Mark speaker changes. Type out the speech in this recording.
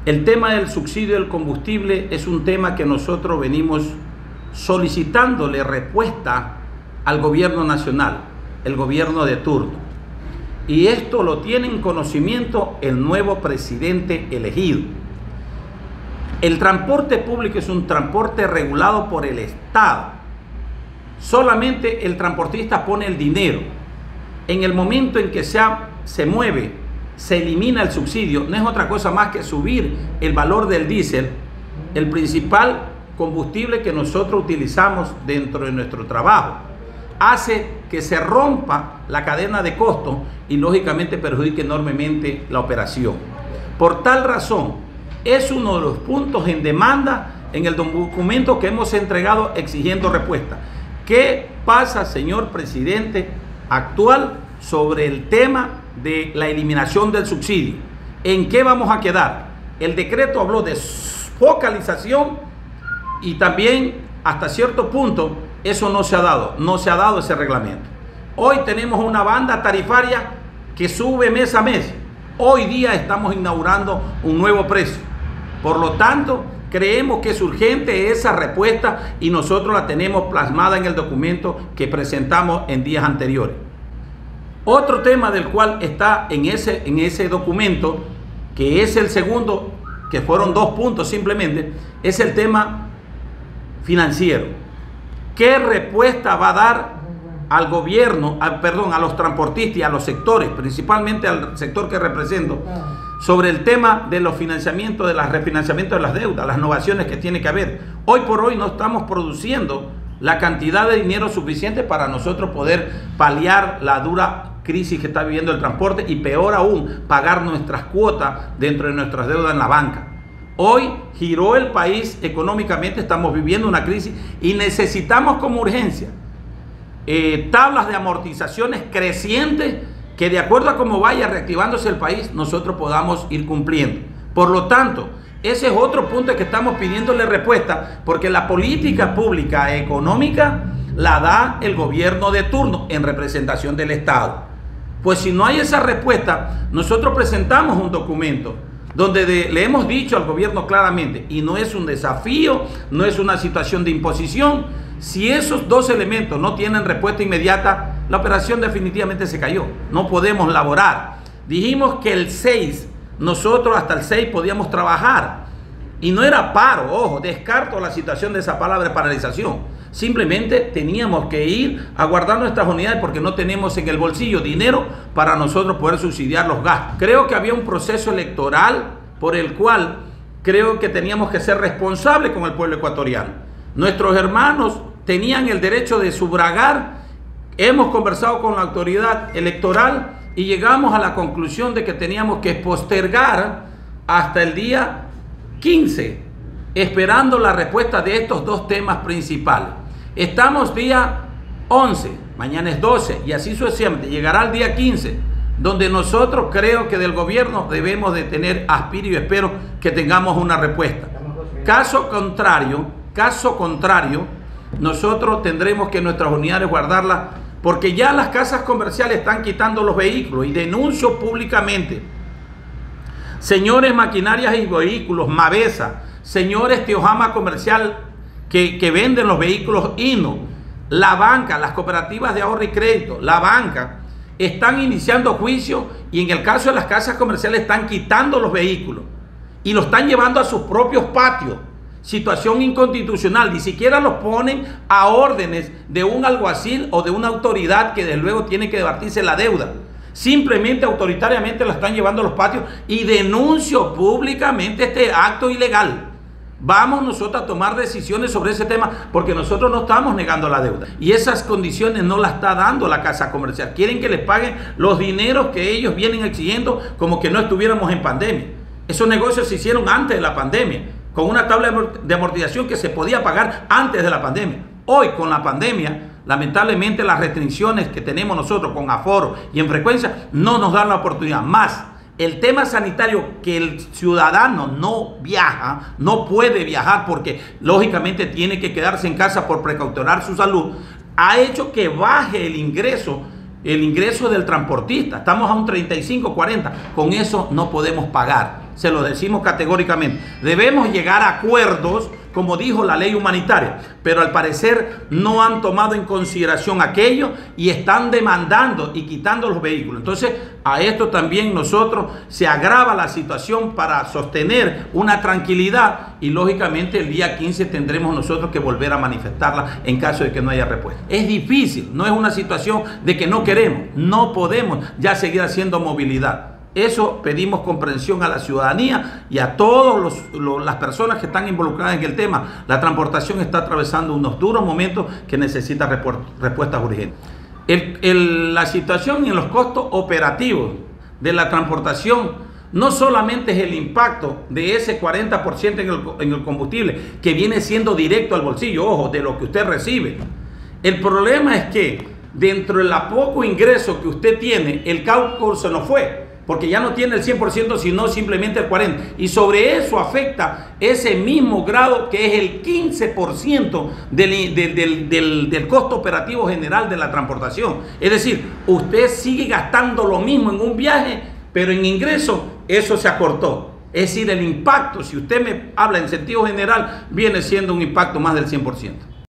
Speaker 1: El tema del subsidio del combustible es un tema que nosotros venimos solicitándole respuesta al gobierno nacional, el gobierno de turno. Y esto lo tiene en conocimiento el nuevo presidente elegido. El transporte público es un transporte regulado por el Estado. Solamente el transportista pone el dinero. En el momento en que se mueve, se elimina el subsidio, no es otra cosa más que subir el valor del diésel, el principal combustible que nosotros utilizamos dentro de nuestro trabajo. Hace que se rompa la cadena de costos y lógicamente perjudique enormemente la operación. Por tal razón, es uno de los puntos en demanda en el documento que hemos entregado exigiendo respuesta. ¿Qué pasa, señor presidente actual, sobre el tema de la eliminación del subsidio? ¿En qué vamos a quedar? El decreto habló de focalización y también hasta cierto punto eso no se ha dado ese reglamento. Hoy tenemos una banda tarifaria que sube mes a mes. Hoy día estamos inaugurando un nuevo precio. Por lo tanto, creemos que es urgente esa respuesta y nosotros la tenemos plasmada en el documento que presentamos en días anteriores. Otro tema del cual está en ese documento, que es el segundo, que fueron 2 puntos simplemente, es el tema financiero. ¿Qué respuesta va a dar al gobierno, a los transportistas y a los sectores, principalmente al sector que represento, sobre el tema de los financiamientos, de los refinanciamientos de las deudas, las innovaciones que tiene que haber? Hoy por hoy no estamos produciendo la cantidad de dinero suficiente para nosotros poder paliar la dura crisis que está viviendo el transporte y peor aún, pagar nuestras cuotas dentro de nuestras deudas en la banca. Hoy giró el país económicamente, estamos viviendo una crisis y necesitamos como urgencia tablas de amortizaciones crecientes que de acuerdo a cómo vaya reactivándose el país, nosotros podamos ir cumpliendo. Por lo tanto, ese es otro punto que estamos pidiéndole respuesta, porque la política pública económica la da el gobierno de turno en representación del Estado. Pues si no hay esa respuesta, nosotros presentamos un documento donde le hemos dicho al gobierno claramente, y no es un desafío, no es una situación de imposición, si esos 2 elementos no tienen respuesta inmediata, la operación definitivamente se cayó. No podemos laborar. Dijimos que el 6, nosotros hasta el 6 podíamos trabajar. Y no era paro, ojo, descarto la situación de esa palabra de paralización. Simplemente teníamos que ir a guardar nuestras unidades porque no tenemos en el bolsillo dinero para nosotros poder subsidiar los gastos. Creo que había un proceso electoral por el cual creo que teníamos que ser responsables con el pueblo ecuatoriano. Nuestros hermanos tenían el derecho de sufragar. Hemos conversado con la autoridad electoral y llegamos a la conclusión de que teníamos que postergar hasta el día 15, esperando la respuesta de estos 2 temas principales. Estamos día 11, mañana es 12 y así sucesivamente. Llegará el día 15, donde nosotros creo que del gobierno debemos de tener aspiro y espero que tengamos una respuesta. Caso contrario, nosotros tendremos que nuestras unidades guardarlas, porque ya las casas comerciales están quitando los vehículos y denuncio públicamente. Señores Maquinarias y Vehículos, Mavesa, señores Teojama Comercial que venden los vehículos Hino, la banca, las cooperativas de ahorro y crédito, la banca, están iniciando juicio y en el caso de las casas comerciales están quitando los vehículos y los están llevando a sus propios patios. Situación inconstitucional, ni siquiera los ponen a órdenes de un alguacil o de una autoridad que desde luego tiene que debatirse la deuda. Simplemente autoritariamente la están llevando a los patios y denuncio públicamente este acto ilegal. Vamos nosotros a tomar decisiones sobre ese tema porque nosotros no estamos negando la deuda y esas condiciones no las está dando la casa comercial. Quieren que les paguen los dineros que ellos vienen exigiendo como que no estuviéramos en pandemia. Esos negocios se hicieron antes de la pandemia, con una tabla de amortización que se podía pagar antes de la pandemia. Hoy, con la pandemia, lamentablemente las restricciones que tenemos nosotros con aforo y en frecuencia no nos dan la oportunidad. Más, el tema sanitario, que el ciudadano no viaja, no puede viajar porque lógicamente tiene que quedarse en casa por precautelar su salud, ha hecho que baje el ingreso del transportista. Estamos a un 35, 40. Con eso no podemos pagar. se lo decimos categóricamente. Debemos llegar a acuerdos, como dijo la ley humanitaria, pero al parecer no han tomado en consideración aquello y están demandando y quitando los vehículos. Entonces, a esto también nosotros se agrava la situación para sostener una tranquilidad y lógicamente el día 15 tendremos nosotros que volver a manifestarla en caso de que no haya respuesta. Es difícil, no es una situación de que no queremos, no podemos ya seguir haciendo movilidad. Eso pedimos comprensión a la ciudadanía y a todas las personas que están involucradas en el tema. La transportación está atravesando unos duros momentos que necesita respuestas urgentes. La situación en los costos operativos de la transportación no solamente es el impacto de ese 40% en el combustible, que viene siendo directo al bolsillo, ojo, de lo que usted recibe. El problema es que dentro del poco ingreso que usted tiene, el cálculo se nos fue, porque ya no tiene el 100%, sino simplemente el 40%. Y sobre eso afecta ese mismo grado que es el 15% del costo operativo general de la transportación. Es decir, usted sigue gastando lo mismo en un viaje, pero en ingreso eso se acortó. Es decir, el impacto, si usted me habla en sentido general, viene siendo un impacto más del 100%.